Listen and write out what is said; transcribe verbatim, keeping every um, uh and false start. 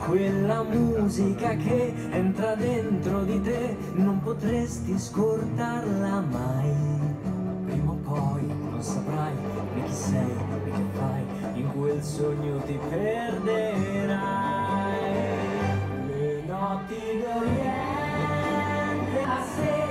quella musica che entra dentro di te, non potresti scordarla mai. Prima o poi non saprai né chi sei né che fai, in quel sogno ti perderai. Le notti d'Oriente, la sera